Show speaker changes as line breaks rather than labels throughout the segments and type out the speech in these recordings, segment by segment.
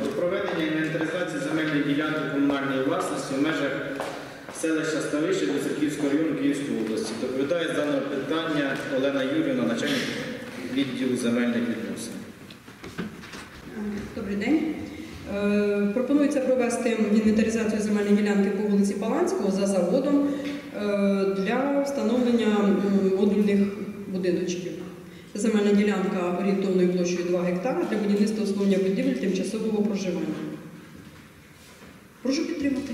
про проведення інвентаризації земельної ділянки комунальної власності в межах селища Ставище Білоцерківського району Київської області. Доповідає з даного питання Олена Юріївна, начальник відділу земельних відносин.
Добрий день. Пропонується провести інвентаризацію земельної ділянки по вулиці Паланського за заводом для встановлення модульних будиночків. Це земельна ділянка орієнтовною площею 2 гектара для будівництва обслуговування будівель тимчасового проживання. Прошу підтримати.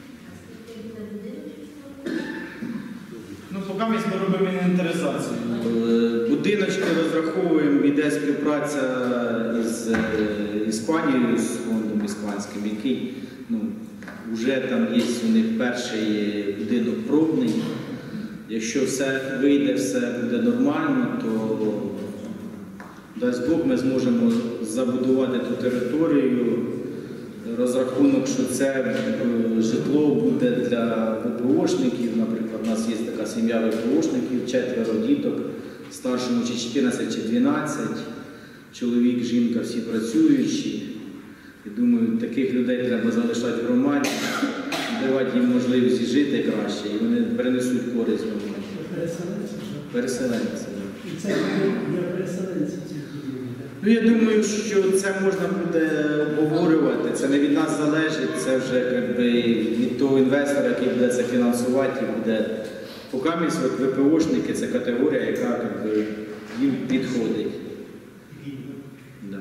Ну, поки ми робимо інвентаризацію. Будиночки розраховуємо, йде співпраця з Іспанією, з фондом іспанським, який вже там є у них перший будинок пробний. Якщо все вийде, все буде нормально, то дасть Бог, ми зможемо забудувати ту територію. Розрахунок, що це житло буде для ВПОшників. Наприклад, у нас є така сім'я ВПОшників, 4 діток, старшому чи 14, чи 12, чоловік, жінка, всі працюючі. І думаю, таких людей треба залишати в громаді, давати їм можливість жити краще, і вони принесуть користь в громаді. Переселенці.
І це для переселенців.
Ну, я думаю, що це можна буде обговорювати, це не від нас залежить, це вже від того інвестора, який буде це фінансувати, і буде поки ВПОшники, це категорія, яка їм підходить. Да.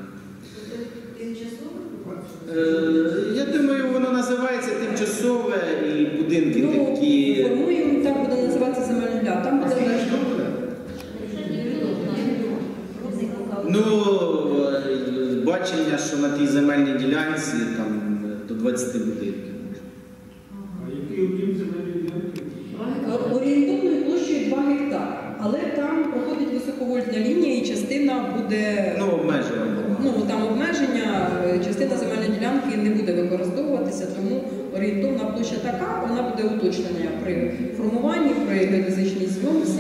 Я думаю, воно називається тимчасове і будинки такі.
Формуємо, так буде називатися земельна ділянка. Там буде
бачення, що на тій земельній ділянці там до 20 будинків.
А який об'єм земельної ділянки?
Орієнтовною площею 2 гектари, але там проходить високовольтна лінія і частина буде...
Обмеження.
Там обмеження, частина земельної ділянки не буде використовуватися, тому орієнтовна площа така, вона буде уточнена при формуванні, при геодезичній зйомці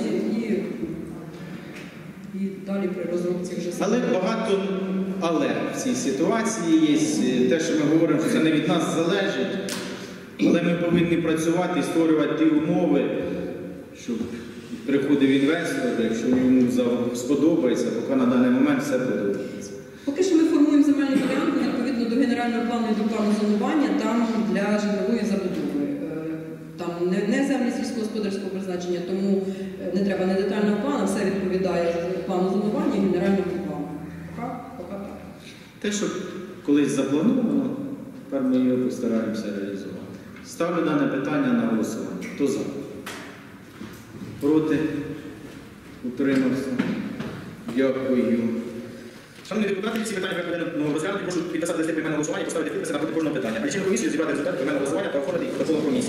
і далі при розробці вже.
Але багато але в цій ситуації є. Те, що ми говоримо, що це не від нас залежить, але ми повинні працювати і створювати ті умови, щоб приходив інвестор, якщо йому сподобається, поки на даний момент все подобається.
Поки що ми формуємо земельну ділянку відповідно до генерального плану і до плану зонування, там для житлової забудови. Там не землі сільськогосподарського призначення, тому не треба не детального плану, все відповідає плану зонування і генеральному плану. Поки так.
Те, що колись заплановано, тепер ми його постараємося реалізувати. Ставлю дане питання на голосування. Хто за? Проти? Утримався? Дякую. Шановні депутати, ці питання повинні розглянути. Прошу підписати листи поіменного голосування і поставити підписи напроти кожного питання. А лічильну комісію зібрати результати поіменного голосування та оформити їх протоколом комісії.